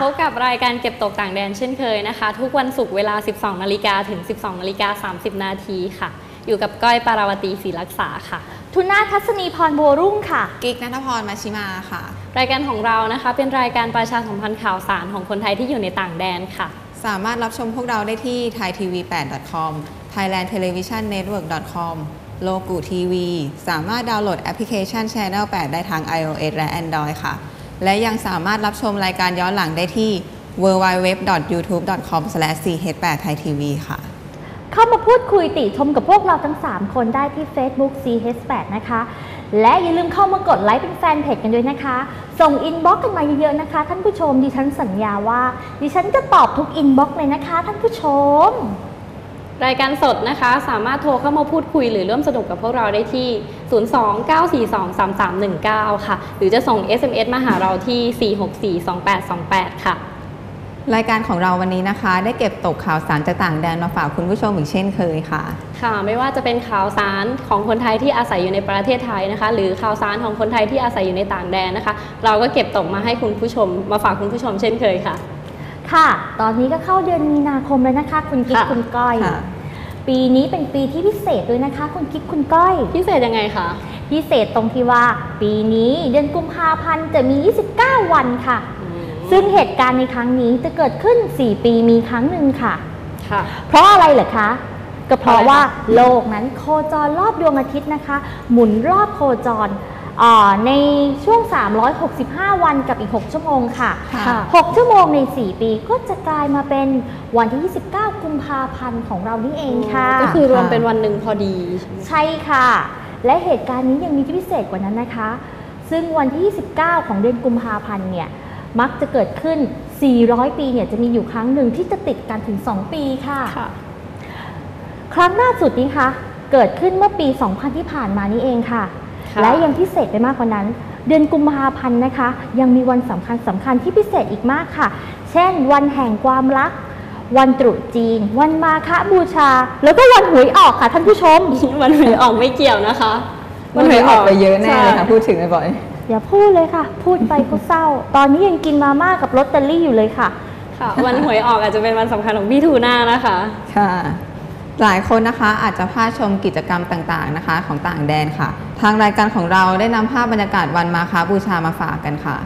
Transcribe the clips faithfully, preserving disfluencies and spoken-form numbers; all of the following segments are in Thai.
บกับรายการเก็บตกต่างแดนเช่นเคยนะคะทุกวันศุกร์เวลา สิบสองนาฬิกา ถึง สิบสองนาฬิกาสามสิบ นาทีค่ะอยู่กับก้อยปาราวตีศรีรักษาค่ะทุนาทัศนีพรบัวรุ่งค่ะกิ๊กณัฐพรมาชิมาค่ะรายการของเรานะคะเป็นรายการประชาสัมพันธ์ข่าวสารของคนไทยที่อยู่ในต่างแดนค่ะสามารถรับชมพวกเราได้ที่ ไทยทีวีแปด ดอท คอม ไทยแลนด์เทเลวิชันเน็ตเวิร์ก ดอท คอม โลกูทีวีสามารถดาวน์โหลดแอปพลิเคชัน Channel แปด ได้ทาง ไอ โอ เอส และ Android ค่ะและยังสามารถรับชมรายการย้อนหลังได้ที่ ดับเบิลยู ดับเบิลยู ดับเบิลยู ดอท ยูทูบ ดอท คอม สแลช ซี เอช แปด ไทยทีวีค่ะเข้ามาพูดคุยติชมกับพวกเราทั้งสามคนได้ที่ Facebook ซี เอช แปด นะคะและอย่าลืมเข้ามากดไลค์เป็นแฟนเพจกันด้วยนะคะส่งอินบ็อกซ์กันมาเยอะๆนะคะท่านผู้ชมดิฉันสัญญาว่าดิฉันจะตอบทุกอินบ็อกซ์เลยนะคะท่านผู้ชมรายการสดนะคะสามารถโทรเข้ามาพูดคุยหรือร่วมสนุกกับพวกเราได้ที่ ศูนย์ สอง เก้า สี่ สอง สาม สาม หนึ่ง เก้า ค่ะหรือจะส่ง เอส เอ็ม เอส มาหาเราที่ สี่ หก สี่ สอง แปด สอง แปด ค่ะรายการของเราวันนี้นะคะได้เก็บตกข่าวสารจากต่างแดนมาฝากคุณผู้ชมอีกเช่นเคยค่ะค่ะไม่ว่าจะเป็นข่าวสารของคนไทยที่อาศัยอยู่ในประเทศไทยนะคะหรือข่าวสารของคนไทยที่อาศัยอยู่ในต่างแดนนะคะเราก็เก็บตกมาให้คุณผู้ชมมาฝากคุณผู้ชมเช่นเคยค่ะค่ะตอนนี้ก็เข้าเดือนมีนาคมแล้วนะคะคุณกิ๊กคุณก้อยปีนี้เป็นปีที่พิเศษด้วยนะคะคุณกิ๊กคุณก้อยพิเศษยังไงคะพิเศษตรงที่ว่าปีนี้เดือนกุมภาพันธ์จะมียี่สิบเก้าวันค่ะซึ่งเหตุการณ์ในครั้งนี้จะเกิดขึ้นสี่ปีมีครั้งหนึ่งค่ะค่ะเพราะอะไรเหรอคะก็เพราะว่าโลกนั้นโคจรรอบดวงอาทิตย์นะคะหมุนรอบโคจรในช่วงสามร้อยหกสิบห้าวันกับอีกหกชั่วโมงค่ะหกชั่วโมงในสี่ปีก็จะกลายมาเป็นวันที่ยี่สิบเก้ากุมภาพันธ์ของเรานี่เองค่ะก็คือรวมเป็นวันหนึ่งพอดีใช่ค่ะและเหตุการณ์นี้ยังมีที่พิเศษกว่านั้นนะคะซึ่งวันที่ยี่สิบเก้าของเดือนกุมภาพันธ์เนี่ยมักจะเกิดขึ้นสี่ร้อยปีเนี่ยจะมีอยู่ครั้งหนึ่งที่จะติดกันถึงสองปีค่ะครั้งล่าสุดนี้ค่ะเกิดขึ้นเมื่อปีสองพันที่ผ่านมานี้เองค่ะและยังพิเศษไปมากกว่านั้นเดือนกุมภาพันธ์นะคะยังมีวันสำคัญสำคัญที่พิเศษอีกมากค่ะเช่นวันแห่งความรักวันตรุษจีนวันมาฆบูชาแล้วก็วันหวยออกค่ะท่านผู้ชมวันหวยออกไม่เกี่ยวนะคะวันหวยออกไปเยอะแน่เลยค่ะพูดถึงบ่อยอย่าพูดเลยค่ะพูดไปก็เศร้าตอนนี้ยังกินมาม่ากับลอตเตอรี่อยู่เลยค่ะค่ะวันหวยออกอาจจะเป็นวันสำคัญของพี่ทูน่านะคะค่ะหลายคนนะคะอาจจะพลาดชมกิจกรรมต่างๆนะคะของต่างแดนค่ะทางรายการของเราได้นำภาพบรรยากาศวันมาฆบูชามาฝากกันค่ะ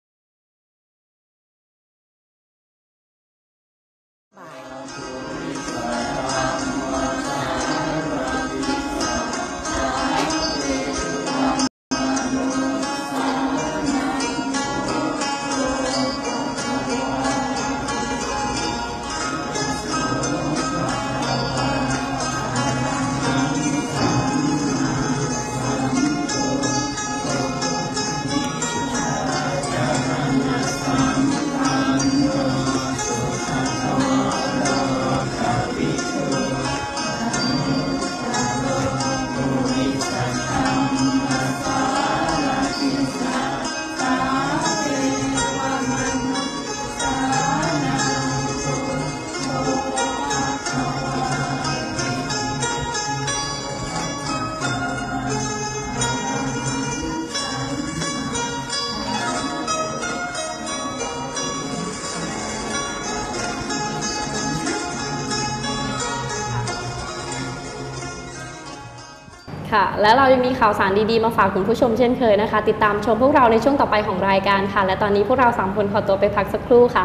ค่ะและเรายังมีข่าวสารดีๆมาฝากคุณผู้ชมเช่นเคยนะคะติดตามชมพวกเราในช่วงต่อไปของรายการค่ะและตอนนี้พวกเราสามคนขอตัวไปพักสักครู่ค่ะ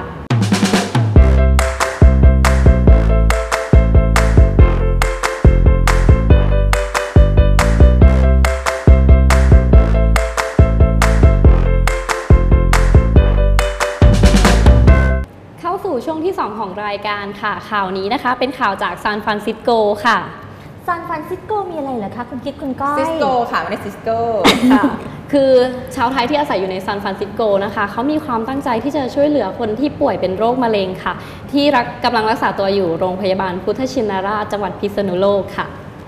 เข้าสู่ช่วงที่สองของรายการค่ะข่าวนี้นะคะเป็นข่าวจากซานฟรานซิสโกค่ะซานฟรานซิสโกมีอะไรเหรอคะคุณกิ๊กคุณก้อยซิสโกค่ะไม่ได้ซิสโกค่ะคือชาวไทยที่อาศัยอยู่ในซานฟรานซิสโกนะคะเขามีความตั้งใจที่จะช่วยเหลือคนที่ป่วยเป็นโรคมะเร็งค่ะที่กำลังรักษาตัวอยู่โรงพยาบาลพุทธชินราชจังหวัดพิษณุโลกค่ะ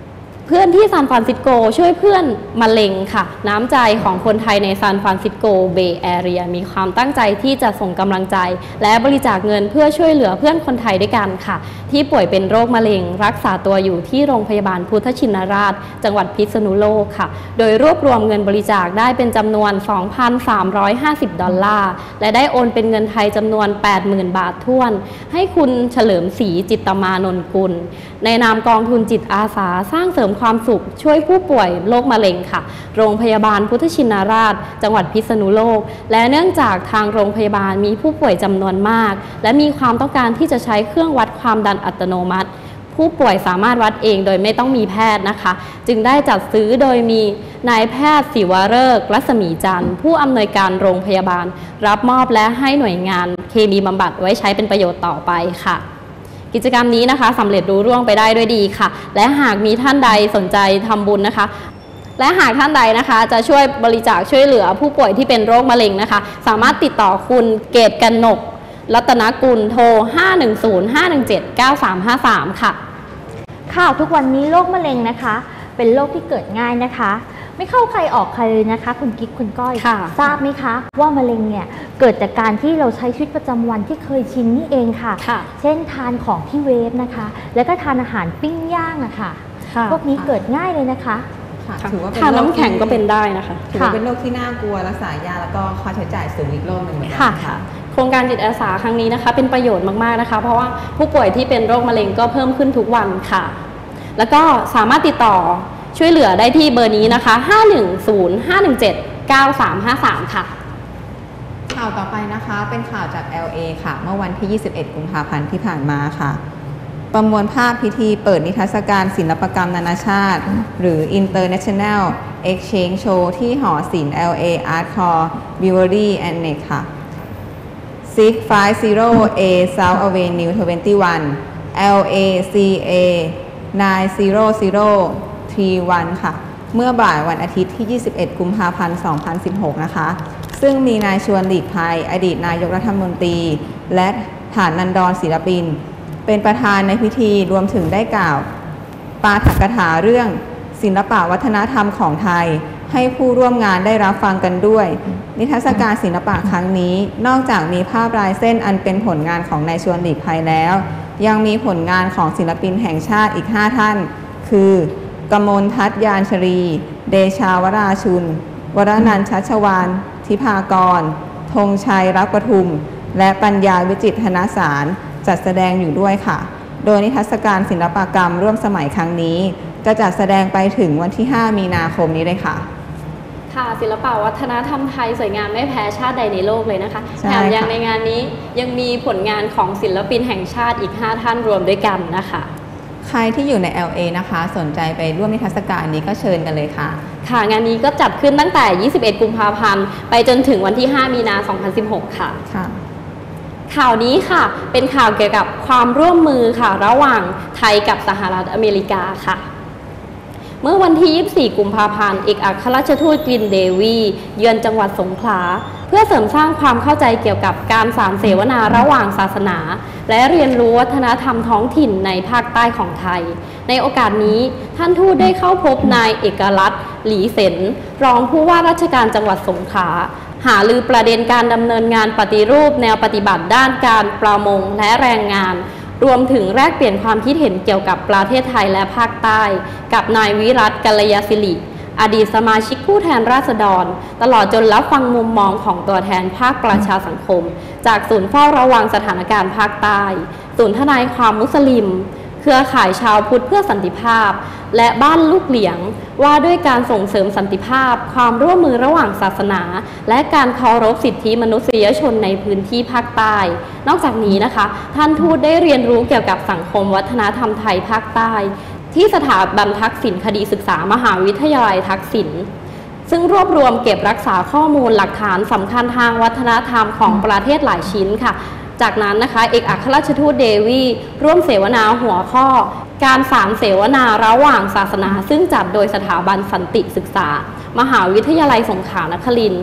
เพื่อนที่ซานฟรานซิสโกช่วยเพื่อนมะเร็งค่ะน้ำใจของคนไทยในซานฟรานซิสโกเบย์แอเรียมีความตั้งใจที่จะส่งกำลังใจและบริจาคเงินเพื่อช่วยเหลือเพื่อนคนไทยด้วยกันค่ะที่ป่วยเป็นโรคมะเร็งรักษาตัวอยู่ที่โรงพยาบาลพุทธชินราชจังหวัดพิษณุโลกค่ะโดยรวบรวมเงินบริจาคได้เป็นจำนวน สองพันสามร้อยห้าสิบ ดอลลาร์และได้โอนเป็นเงินไทยจำนวน แปดหมื่น บาทถ้วนให้คุณเฉลิมศรีจิตตมานนกุลในนามกองทุนจิตอาสาสร้างเสริมความสุขช่วยผู้ป่วยโรคมะเร็งค่ะโรงพยาบาลพุทธชินราชจังหวัดพิษณุโลกและเนื่องจากทางโรงพยาบาลมีผู้ป่วยจำนวนมากและมีความต้องการที่จะใช้เครื่องวัดความดันอัตโนมัติผู้ป่วยสามารถวัดเองโดยไม่ต้องมีแพทย์นะคะจึงได้จัดซื้อโดยมีนายแพทย์ศิวฤกษ์รัศมีจันทร์ผู้อำนวยการโรงพยาบาลรับมอบและให้หน่วยงานเคมีบำบัดไว้ใช้เป็นประโยชน์ต่อไปค่ะกิจกรรมนี้นะคะสำเร็จรุ่ร่วงไปได้ด้วยดีค่ะและหากมีท่านใดสนใจทำบุญนะคะและหากท่านใดนะคะจะช่วยบริจาคช่วยเหลือผู้ป่วยที่เป็นโรคมะเร็งนะคะสามารถติดต่อคุณเกตกนกรัตนกุลโทร ห้าหนึ่งศูนย์ ห้าหนึ่งเจ็ด เก้าสามห้าสาม ค่ะข่าวทุกวันนี้โรคมะเร็งนะคะเป็นโรคที่เกิดง่ายนะคะไม่เข้าใครออกใครเลยนะคะคุณกิ๊กคุณก้อยทราบไหมคะว่ามะเร็งเนี่ยเกิดจากการที่เราใช้ชีวิตประจำวันที่เคยชินนี่เองค่ะเช่นทานของที่เวฟนะคะแล้วก็ทานอาหารปิ้งย่างอะค่ะพวกนี้เกิดง่ายเลยนะคะถือว่าเป็นทานน้ำแข็งก็เป็นได้นะคะถือว่าเป็นโรคที่น่ากลัวรักษายากแล้วก็ค่าใช้จ่ายสูงอีกโรคหนึ่งเหมือนกันค่ะโครงการจิตอาสาครั้งนี้นะคะเป็นประโยชน์มากๆนะคะเพราะว่าผู้ป่วยที่เป็นโรคมะเร็งก็เพิ่มขึ้นทุกวันค่ะแล้วก็สามารถติดต่อช่วยเหลือได้ที่เบอร์นี้นะคะ ห้าหนึ่งศูนย์ ห้าหนึ่งเจ็ด เก้าสามห้าสาม ค่ะข่าวต่อไปนะคะเป็นข่าวจาก แอล เอ ค่ะเมื่อวันที่ ยี่สิบเอ็ด กุมภาพันธ์ที่ผ่านมาค่ะประมวลภาพพิธีเปิดนิทรรศการศิลปกรรมนานาชาติหรือ International Exchange Show ที่หอศิลป์ แอล เอ Art Core Brewery Annex ค่ะ หกห้าศูนย์ เอ South Avenue ยี่สิบเอ็ด แอล เอ ซี เอ เก้าศูนย์ศูนย์ สามสิบเอ็ด ค่ะเมื่อบ่ายวันอาทิตย์ที่ ยี่สิบเอ็ด กุมภาพันธ์ สองพันสิบหก นะคะซึ่งมีนายชวนหลีกภัยอดีตนายกรัฐมนตรีและฐานันดรศิลปินเป็นประธานในพิธีรวมถึงได้กล่าวปาฐกถาเรื่องศิลปวัฒนธรรมของไทยให้ผู้ร่วมงานได้รับฟังกันด้วยนิทรรศการศิลปะครั้งนี้นอกจากมีภาพลายเส้นอันเป็นผลงานของนายชวนหลีกภัยแล้วยังมีผลงานของศิลปินแห่งชาติอีกห้าท่านคือกมลทัศน์ยานชรีเดชาวราชุนวรนันท์ชัชวาลทิพากรธงชัยรักประทุมและปัญญาวิจิตรธนสารจัดแสดงอยู่ด้วยค่ะโดยนิทรรศการศิลปกรรมร่วมสมัยครั้งนี้จะจัดแสดงไปถึงวันที่ห้ามีนาคมนี้เลยค่ะค่ะศิลปวัฒนธรรมไทยสวยงามไม่แพ้ชาติใดในโลกเลยนะคะแถมยังในงานนี้ยังมีผลงานของศิลปินแห่งชาติอีกห้าท่านรวมด้วยกันนะคะใครที่อยู่ใน แอล เอ นะคะสนใจไปร่วมนิทรรศการนี้ก็เชิญกันเลยค่ะค่ะงานนี้ก็จัดขึ้นตั้งแต่ ยี่สิบเอ็ด กุมภาพันธ์ไปจนถึงวันที่ห้ามีนาคม สองพันสิบหก ค่ะค่ะข่าวนี้ค่ะเป็นข่าวเกี่ยวกับความร่วมมือค่ะระหว่างไทยกับสหรัฐอเมริกาค่ะเมื่อวันที่ ยี่สิบสี่ กุมภาพันธ์เอกอัครราชทูตกลินเดวีเยือนจังหวัดสงขลาเพื่อเสริมสร้างความเข้าใจเกี่ยวกับการสานเสวนาระหว่างศาสนาและเรียนรู้วัฒนธรรมท้องถิ่นในภาคใต้ของไทยในโอกาสนี้ท่านทูตได้เข้าพบนายเอกรัตน์หลีเสนรองผู้ว่าราชการจังหวัดสงขลาหารือประเด็นการดำเนินงานปฏิรูปแนวปฏิบัติด้านการประมงและแรงงานรวมถึงแลกเปลี่ยนความคิดเห็นเกี่ยวกับประเทศไทยและภาคใต้กับนายวิรัตกัลยาศิริอดีตสมาชิกผู้แทนราษฎรตลอดจนรับฟังมุมมองของตัวแทนภาคประชาสังคมจากศูนย์เฝ้าระวังสถานการณ์ภาคใต้ศูนย์ทนายความมุสลิมเครือข่ายชาวพุทธเพื่อสันติภาพและบ้านลูกเหลียงว่าด้วยการส่งเสริมสันติภาพความร่วมมือระหว่างศาสนาและการเคารพสิทธิมนุษยชนในพื้นที่ภาคใต้นอกจากนี้นะคะท่านทูตได้เรียนรู้เกี่ยวกับสังคมวัฒนธรรมไทยภาคใต้ที่สถาบันทักษิณคดีศึกษามหาวิทยาลัยทักษิณซึ่งรวบรวมเก็บรักษาข้อมูลหลักฐานสำคัญทางวัฒนธรรมของประเทศหลายชิ้นค่ะจากนั้นนะคะเอกอัครราชทูตเดวีร่วมเสวนาหัวข้อการสานเสวนาระหว่างศาสนาซึ่งจัดโดยสถาบันสันติศึกษามหาวิทยาลัยสงขลานครินทร์พ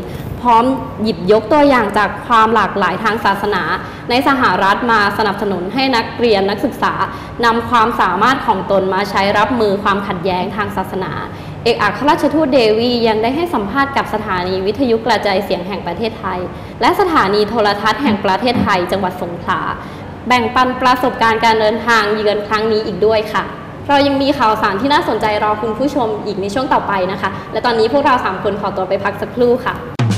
พร้อมหยิบยกตัวอย่างจากความหลากหลายทางศาสนาในสหรัฐมาสนับสนุนให้นักเรียนนักศึกษานำความสามารถของตนมาใช้รับมือความขัดแย้งทางศาสนาเอกอัครราชทูตเดวียังได้ให้สัมภาษณ์กับสถานีวิทยุกระจายเสียงแห่งประเทศไทยและสถานีโทรทัศน์แห่งประเทศไทยจังหวัดสงขลาแบ่งปันประสบการณ์การเดินทางเยือนครั้งนี้อีกด้วยค่ะเรายังมีข่าวสารที่น่าสนใจรอคุณผู้ชมอีกในช่วงต่อไปนะคะและตอนนี้พวกเราสามคนขอตัวไปพักสักครู่ค่ะ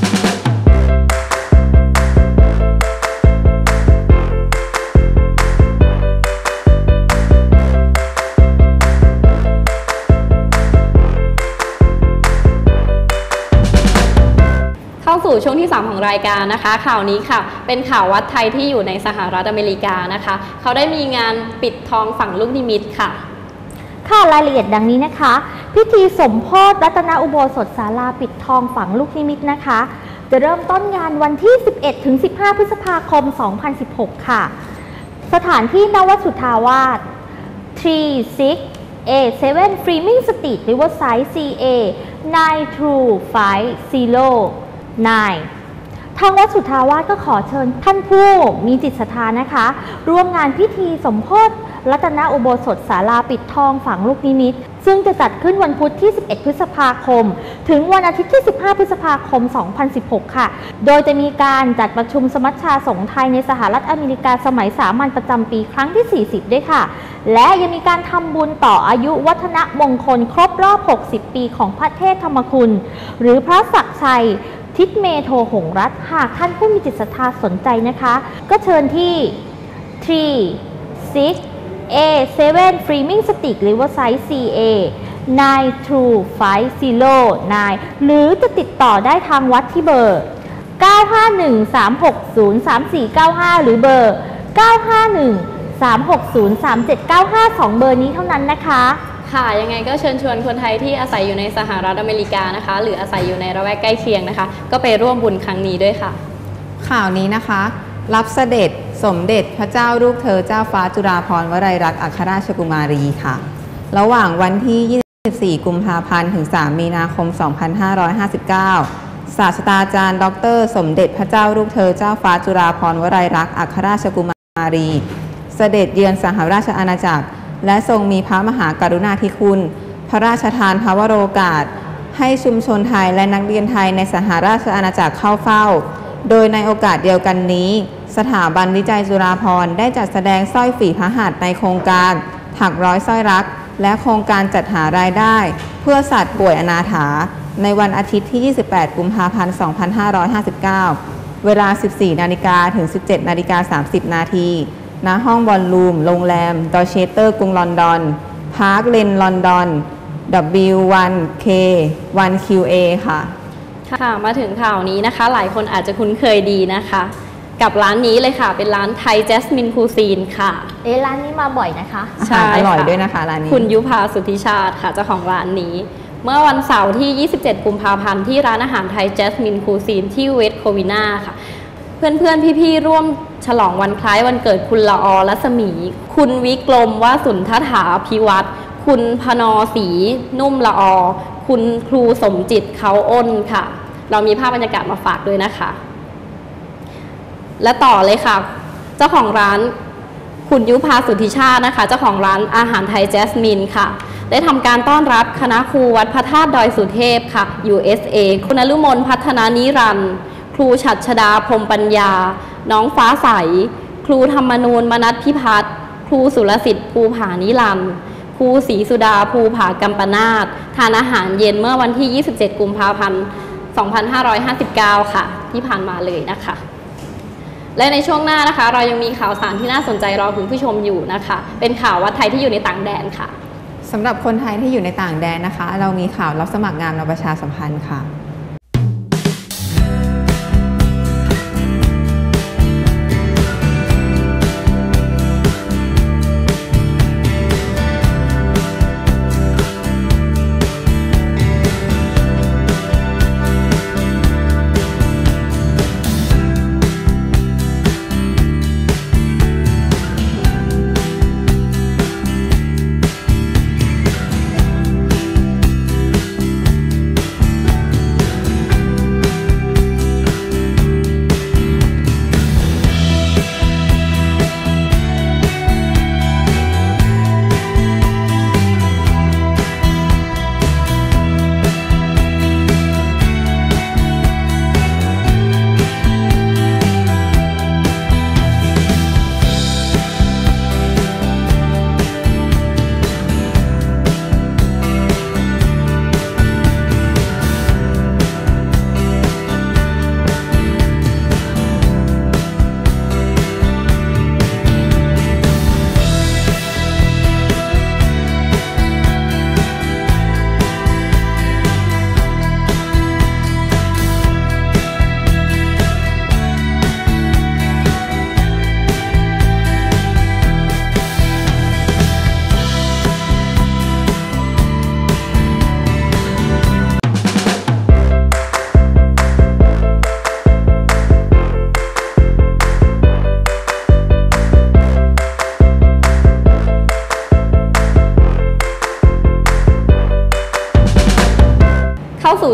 เข้าสู่ช่วงที่สามของรายการนะคะข่าวนี้ค่ะเป็นข่าววัดไทยที่อยู่ในสหรัฐอเมริกานะคะเขาได้มีงานปิดทองฝังลูกนิมิตค่ะค่ะรายละเอียดดังนี้นะคะพิธีสมโภชรัตนอุโบสถศาลาปิดทองฝังลูกนิมิตนะคะจะเริ่มต้นงานวันที่ สิบเอ็ดถึงสิบห้า พฤษภาคม สองพันสิบหก ค่ะสถานที่นวสุทธาวาส สาม หก เอ เซเว่น Fleming Street Riverside ซี เอ ไนน์ ทู ไฟว์ ซีโร่ ไนน์ ทางวัดสุทธาวาสก็ขอเชิญท่านผู้มีจิตศรัทธานะคะร่วมงานพิธีสมโภชรัตนอุโบสถศาลาปิดทองฝังลูกนิมิตซึ่งจะจัดขึ้นวันพุธที่ สิบเอ็ด พฤษภาคมถึงวันอาทิตย์ที่ สิบห้า พฤษภาคม สองพันสิบหก ค่ะโดยจะมีการจัดประชุมสมัชชาสงฆ์ไทยในสหรัฐอเมริกาสมัยสามัญประจำปีครั้งที่ สี่สิบ ด้วยค่ะและยังมีการทำบุญต่ออายุวัฒนมงคลครบรอบ หกสิบ ปีของพระเทพธรรมคุณหรือพระศักดิ์ชัยทิศเมโทหงรัตน์หากท่านผู้มีจิตศรัทธาสนใจนะคะก็เชิญที่ สาม หก เอ เซเว่น Fleming Street Riverside ซี เอ ไนน์ ทู ไฟว์ ซีโร่ ไนน์ หรือจะติดต่อได้ทางวัดที่เบอร์ เก้า ห้า หนึ่ง สาม หก ศูนย์ สาม สี่ เก้า ห้า หรือเบอร์ เก้า ห้า หนึ่ง สาม หก ศูนย์ สาม เจ็ด เก้า ห้า สอง เบอร์นี้เท่านั้นนะคะค่ะยังไงก็เชิญชวนคนไทยที่อาศัยอยู่ในสหรัฐอเมริกานะคะหรืออาศัยอยู่ในระแวกใกล้เคียงนะคะก็ไปร่วมบุญครั้งนี้ด้วยค่ะข่าวนี้นะคะรับเสด็จสมเด็จพระเจ้าลูกเธอเจ้าฟ้าจุฬาภรณ์วลัยลักษณ์อัครราชกุมารีค่ะระหว่างวันที่ ยี่สิบสี่ กุมภาพันธ์ถึง สาม มีนาคม สองพันห้าร้อยห้าสิบเก้า ศาสตราจารย์ดรสมเด็จพระเจ้าลูกเธอเจ้าฟ้าจุฬาภรณ์วลัยลักษณ์อัครราชกุมารีเสด็จเยือนสหราชอาณาจักรและทรงมีพระมหากรุณาธิคุณพระราชทานพระวโรกาสให้ชุมชนไทยและนักเรียนไทยในสหราชอาณาจักรเข้าเฝ้าโดยในโอกาสเดียวกันนี้สถาบันวิจัยจุฬาภรณ์ได้จัดแสดงสร้อยฝีพระหัตถ์ในโครงการถักร้อยสร้อยรักและโครงการจัดหารายได้เพื่อสัตว์ป่วยอนาถาในวันอาทิตย์ที่ ยี่สิบแปด กุมภาพันธ์ สองพันห้าร้อยห้าสิบเก้า เวลา สิบสี่ นาฬิกาถึง สิบเจ็ด นาฬิกา สามสิบ นาทีณห้องบอลลูมโรงแรมดอเชเตอร์กรุงลอนดอนพาร์คเลนลอนดอน ดับเบิลยู วัน เค วัน คิว เอ ค่ะค่ะมาถึงข่าวนี้นะคะหลายคนอาจจะคุ้นเคยดีนะคะกับร้านนี้เลยค่ะเป็นร้านไทยแจสมินคูซีนค่ะเอ๊ะร้านนี้มาบ่อยนะคะใช่อร่อยด้วยนะคะร้านนี้คุณยุพาสุทธิชาติค่ะเจ้าของร้านนี้เมื่อวันเสาร์ที่ ยี่สิบเจ็ด กุมภาพันธ์ที่ร้านอาหารไทยแจสมินคูซีนที่เวสต์โควินาค่ะเพื่อนๆพี่ๆร่วมฉลองวันคล้ายวันเกิดคุณละออรัศมีคุณวิกรมว่าสุนทถาภิวัตรคุณพนอศรีนุ่มละออคุณครูสมจิตเขาอ้นค่ะเรามีภาพบรรยากาศมาฝากด้วยนะคะและต่อเลยค่ะเจ้าของร้านคุณยุพาสุทธิชาตินะคะเจ้าของร้านอาหารไทยแจสมินค่ะได้ทำการต้อนรับคณะครูวัดพระธาตุดอยสุเทพค่ะ ยู เอส เอ คุณนฤมลพัฒนานิรันดร์ครูฉัตรชดาพรหมปัญญาน้องฟ้าใสครูธรรมนูญมนัสพิพัฒน์ครูสุรสิทธิ์ภูผานิรันดร์ครูศรีสุดาภูผากัมปนาททานอาหารเย็นเมื่อวันที่ ยี่สิบเจ็ด กุมภาพันธ์ สองพันห้าร้อยห้าสิบเก้า ค่ะที่ผ่านมาเลยนะคะและในช่วงหน้านะคะเรายังมีข่าวสารที่น่าสนใจรอคุณผู้ชมอยู่นะคะเป็นข่าววัดไทยที่อยู่ในต่างแดนค่ะสำหรับคนไทยที่อยู่ในต่างแดนนะคะเรามีข่าวรับสมัครงานมาประชาสัมพันธ์ค่ะ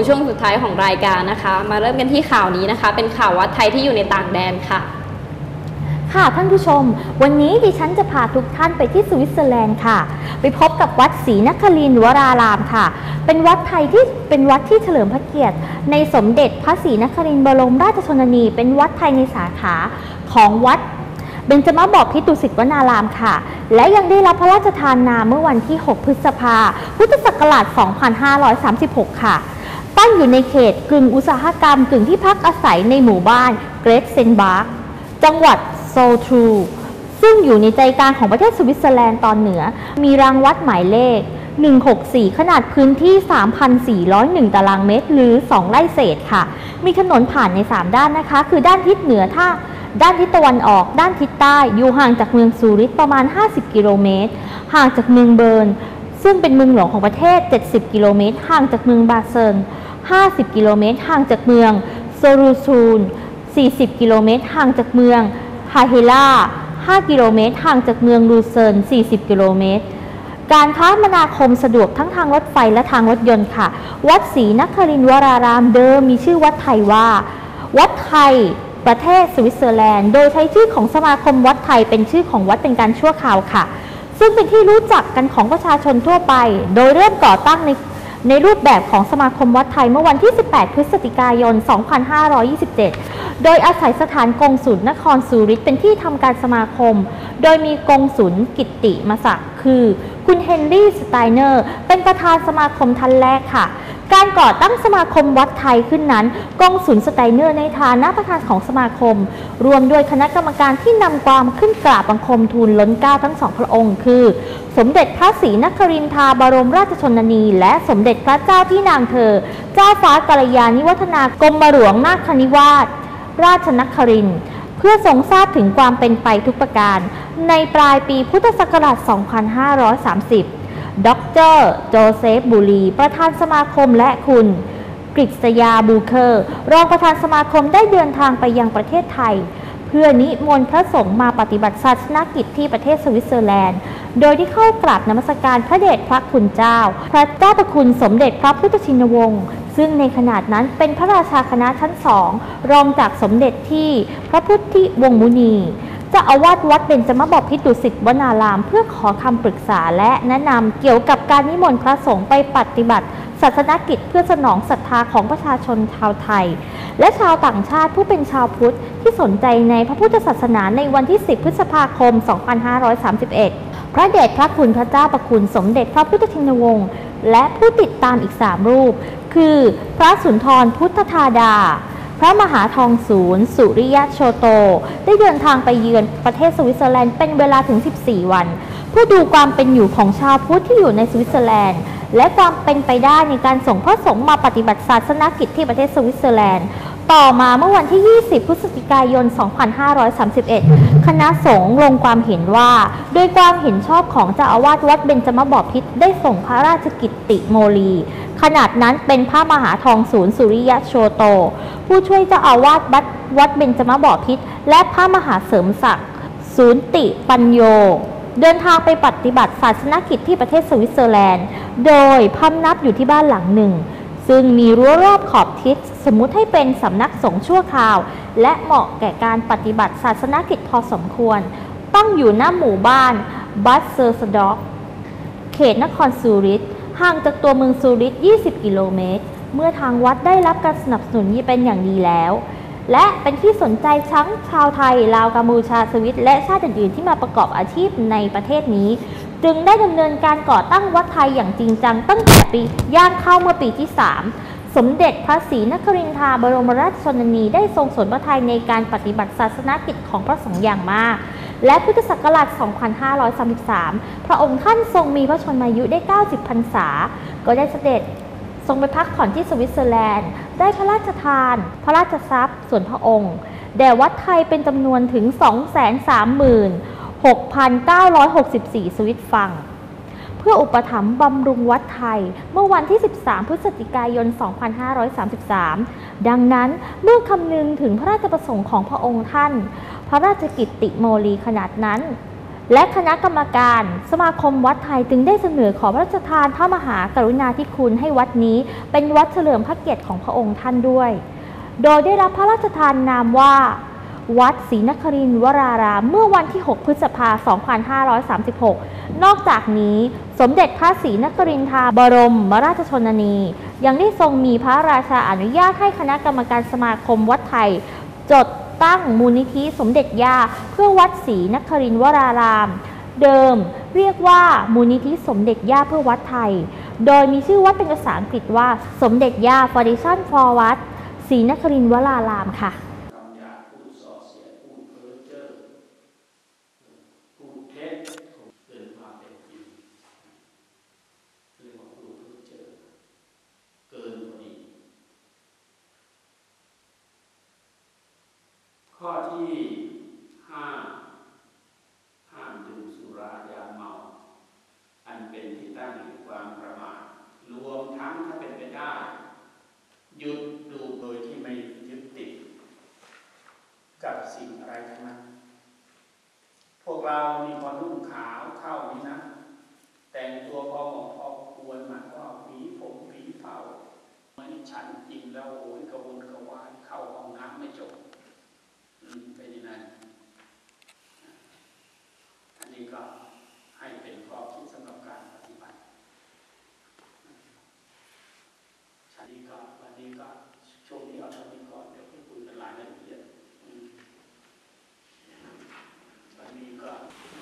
ช่วงสุดท้ายของรายการนะคะมาเริ่มกันที่ข่าวนี้นะคะเป็นข่าววัดไทยที่อยู่ในต่างแดนค่ะค่ะท่านผู้ชมวันนี้ดิฉันจะพาทุกท่านไปที่สวิตเซอร์แลนด์ค่ะไปพบกับวัดศรีนครินทรวรารามค่ะเป็นวัดไทยที่เป็นวัดที่เฉลิมพระเกียรติในสมเด็จพระศรีนครินทร์บรมราชชนนีเป็นวัดไทยในสาขาของวัดเบญจมบพิตรดุสิตวนารามค่ะและยังได้รับพระราชทานนามเมื่อวันที่หกพฤษภาพุทธศักราชสองพันห้าร้อยสามสิบหกค่ะตั้งอยู่ในเขตกึ่งอุตสาหกรรมกึ่งที่พักอาศัยในหมู่บ้านเกรทเซนบาร์กจังหวัดโซลทรูซึ่งอยู่ในใจกลางของประเทศสวิตเซอร์แลนด์ตอนเหนือมีรางวัดหมายเลขหนึ่งหกสี่ขนาดพื้นที่ สามพันสี่ร้อยเอ็ด ตารางเมตรหรือสองไร่เศษค่ะมีถนนผ่านในสามด้านนะคะคือด้านทิศเหนือถ้าด้านทิศตะวันออกด้านทิศใต้อยู่ห่างจากเมืองซูริคประมาณห้าสิบกิโลเมตรห่างจากเมืองเบิร์นซึ่งเป็นเมืองหลวงของประเทศเจ็ดสิบกิโลเมตรห่างจากเมืองบาเซิลห้าสิบกิโลเมตรห่างจากเมืองโซรูซูนสี่สิบกิโลเมตรห่างจากเมืองฮาเฮล่าห้ากิโลเมตรห่างจากเมืองลูเซิร์นสี่สิบกิโลเมตรการคมนาคมสะดวกทั้งทางรถไฟและทางรถยนต์ค่ะวัดศรีนครินทรวรารามเดิมมีชื่อวัดไทยว่าวัดไทยประเทศสวิตเซอร์แลนด์โดยใช้ชื่อของสมาคมวัดไทยเป็นชื่อของวัดเป็นการชั่วคราวค่ะซึ่งเป็นที่รู้จักกันของประชาชนทั่วไปโดยเริ่มก่อตั้งในในรูปแบบของสมาคมวัดไทยเมื่อวันที่สิบแปดพฤศจิกายนสองพันห้าร้อยยี่สิบเจ็ดโดยอาศัยสถานกงสุลนครซูริคเป็นที่ทำการสมาคมโดยมีกงสุลกิตติมศักดิ์คือคุณเฮนรี่สไตเนอร์เป็นประธานสมาคมท่านแรกค่ะการก่อตั้งสมาคมวัดไทยขึ้นนั้นกงสุลสไตเนอร์ในฐานะประธานของสมาคมรวมด้วยคณะกรรมการที่นำความขึ้นกราบบังคมทูลล้นเกล้าทั้งสองพระองค์คือสมเด็จพระศรีนครินทราบรมราชชนนีและสมเด็จพระเจ้าพี่นางเธอเจ้าฟ้ากัลยาณิวัฒนากรมหลวงนาคนิวาสราชนครินทร์เพื่อทรงทราบถึงความเป็นไปทุกประการในปลายปีพุทธศักราชสองพันห้าร้อยสามสิบดร.โจเซฟบุรีประธานสมาคมและคุณกฤษยาบูเคอร์รองประธานสมาคมได้เดินทางไปยังประเทศไทยเพื่อนิมนต์พระสงฆ์มาปฏิบัติศาสนกิจที่ประเทศสวิตเซอร์แลนด์โดยที่เข้ากราบนมัสการพระเดชพระคุณเจ้าพระเจ้าประคุณสมเด็จพระพุทธชินวงศ์ซึ่งในขณะนั้นเป็นพระราชาคณะชั้นสองรองจากสมเด็จที่พระพุทธวงศ์มุนีเจ้าอาวาสวัดเบญจมบพิตรดุสิตวนารามเพื่อขอคำปรึกษาและแนะนำเกี่ยวกับการนิมนต์พระสงฆ์ไปปฏิบัติศาสนกิจเพื่อสนองศรัทธาของประชาชนชาวไทยและชาวต่างชาติผู้เป็นชาวพุทธที่สนใจในพระพุทธศาสนาในวันที่สิบพฤษภาคมสองพันห้าร้อยสามสิบเอ็ดพระเดชพระคุณพระเจ้าประคุณสมเด็จพระพุทธชินวงศ์และผู้ติดตามอีกสามรูปคือพระสุนทรพุทธธาดาพระมหาทองศูนย์สุริยโชโตได้เดินทางไปเยือนประเทศสวิตเซอร์แลนด์เป็นเวลาถึงสิบสี่วันเพื่อดูความเป็นอยู่ของชาวพุทธที่อยู่ในสวิตเซอร์แลนด์และความเป็นไปได้ในการส่งพระสงฆ์มาปฏิบัติศาสนกิจที่ประเทศสวิตเซอร์แลนด์ต่อมาเมื่อวันที่ยี่สิบพฤศจิกายนสองพันห้าร้อยสามสิบเอ็ดคณะสงฆ์ลงความเห็นว่าโดยความเห็นชอบของเจ้าอาวาสวัดเบญจมบพิตรได้ส่งพระราชกิตติโมลีขนาดนั้นเป็นพระมหาทองศูนย์สุริยโชโตผู้ช่วยเจ้าอาวาสวัดวัดเบญจมบพิตรและพระมหาเสริมศักดิ์ศูนย์ติปัญโยเดินทางไปปฏิบัติศาสนกิจที่ประเทศสวิตเซอร์แลนด์โดยพำนักอยู่ที่บ้านหลังหนึ่งซึ่งมีรั้วรอบขอบทิศสมมุติให้เป็นสำนักสงฆ์ชั่วคราวและเหมาะแก่การปฏิบัติศาสนกิจพอสมควรตั้งอยู่หน้าหมู่บ้านบัสเซอร์สด็อกเขตนครซูริคห่างจากตัวเมืองซูริคยี่สิบกิโลเมตรเมื่อทางวัดได้รับการสนับสนุนเป็นอย่างดีแล้วและเป็นที่สนใจทั้งชาวไทยลาวกัมพูชาสวิตและชาติอื่นๆที่มาประกอบอาชีพในประเทศนี้จึงได้ดำเนินการก่อตั้งวัดไทยอย่างจริงจังตั้งแต่ปีย่างเข้าเมื่อปีที่สามสมเด็จพระศรีนครินทราบรมราชชนนีได้ทรงสนพระทัยในการปฏิบัติศาสนกิจของพระสงฆ์อย่างมากและพุทธศักราชสองพันห้าร้อยสามสิบสามพระองค์ท่านทรงมีพระชนมายุได้เก้าสิบพรรษาก็ได้เสด็จทรงไปพักผ่อนที่สวิตเซอร์แลนด์ได้พระราชทานพระราชทรัพย์ส่วนพระองค์แด่วัดไทยเป็นจำนวนถึง สองแสนสามหมื่นหกพันเก้าร้อยหกสิบสี่ สวิตฟรังเพื่ออุปถัมภ์บำรุงวัดไทยเมื่อวันที่สิบสามพฤศจิกายนสองพันห้าร้อยสามสิบสามดังนั้นเมื่อคำนึงถึงพระราชประสงค์ของพระองค์ท่านพระราชกิตติโมลีขนาดนั้นและคณะกรรมการสมาคมวัดไทยจึงได้เสนอขอพระราชทานพระมหากรุณาธิคุณให้วัดนี้เป็นวัดเฉลิมพระเกียรติของพระองค์ท่านด้วยโดยได้รับพระราชทานนามว่าวัดศรีนครินทรวรารามเมื่อวันที่หกพฤษภาคมสองพันห้าร้อยสามสิบหกนอกจากนี้สมเด็จพระศรีนครินทราบรมราชชนนียังได้ทรงมีพระราชาอนุญาตให้คณะกรรมการสมาคมวัดไทยจดตั้งมูลนิธิสมเด็จย่าเพื่อวัดศรีนครินทรวรารามเดิมเรียกว่ามูลนิธิสมเด็จย่าเพื่อวัดไทยโดยมีชื่อวัดเป็นภาษาอังกฤษว่าสมเด็จย่า Foundation for วัดศรีนครินทรวรารามค่ะข้อที่ห้าห้ามดื่มสุรายาเมาอันเป็นที่ตั้งแห่งความประมาทรวมทั้งถ้าเป็นไปได้หยุดดูโดยที่ไม่ยึดติดกับสิ่งอะไรทั้งนั้นพวกเรามีพอนุ่งขาวเข้านี้นะแต่งตัวพอเหมาะพอควรมาก็หวีผมหวีเผาไม่ฉันจริงแล้วโอ้ยกระวนกระวายเข้าห้องน้ำไม่จบเป็นยังไงอันนี้ก็ให้เป็นข้อคิดสำหรับการปฏิบัติชันนี้ก็วันนี้ก็ช่วงนี้เอาเท่านี้ก่อนเดี๋ยวไปคุยกันรายละเอียดวันนี้ก็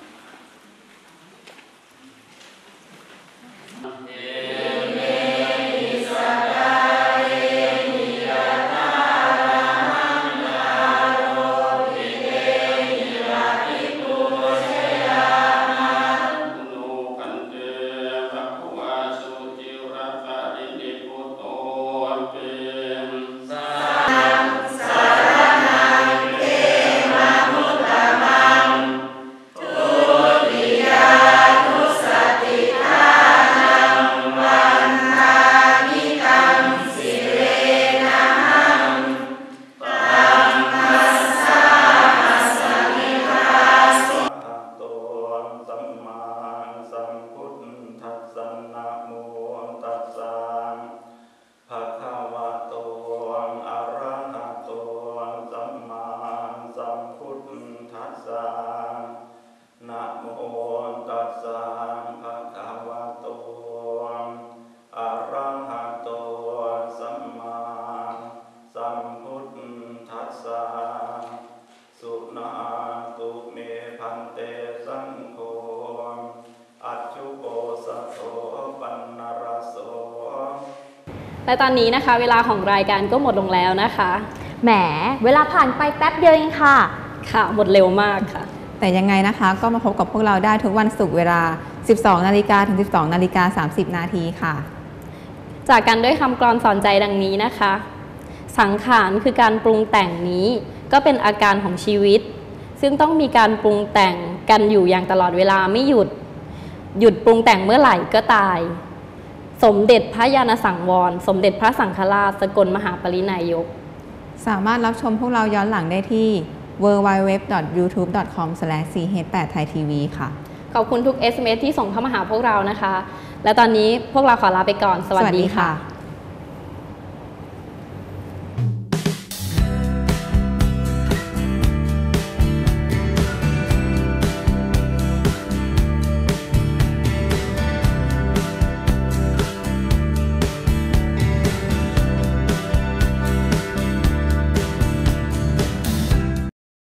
และตอนนี้นะคะเวลาของรายการก็หมดลงแล้วนะคะแหมเวลาผ่านไปแป๊บเดียวเองค่ะค่ะหมดเร็วมากค่ะแต่ยังไงนะคะก็มาพบกับพวกเราได้ทุกวันศุกร์เวลา สิบสองนาฬิกา ถึง สิบสองนาฬิกาสามสิบ นาทีค่ะจากกันด้วยคำกลอนสอนใจดังนี้นะคะสังขารคือการปรุงแต่งนี้ก็เป็นอาการของชีวิตซึ่งต้องมีการปรุงแต่งกันอยู่อย่างตลอดเวลาไม่หยุดหยุดปรุงแต่งเมื่อไหร่ก็ตายสมเด็จพระญาณสังวรสมเด็จพระสังฆราชสกลมหาปรินายกสามารถรับชมพวกเราย้อนหลังได้ที่ ดับเบิลยู ดับเบิลยู ดับเบิลยู ดอท ยูทูบ ดอท คอม สแลช ซี เอช แปด ไทย ที วี ค่ะขอบคุณทุก เอส เอ็ม เอส ที่ส่งเข้ามาหาพวกเรานะคะและตอนนี้พวกเราขอลาไปก่อนสวัสดีค่ะ